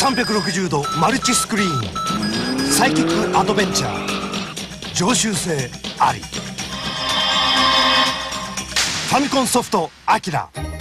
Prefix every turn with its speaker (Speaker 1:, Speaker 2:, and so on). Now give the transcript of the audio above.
Speaker 1: 360度マルチスクリーンサイキックアドベンチャー常習性あり。ファミコンソフトアキラ。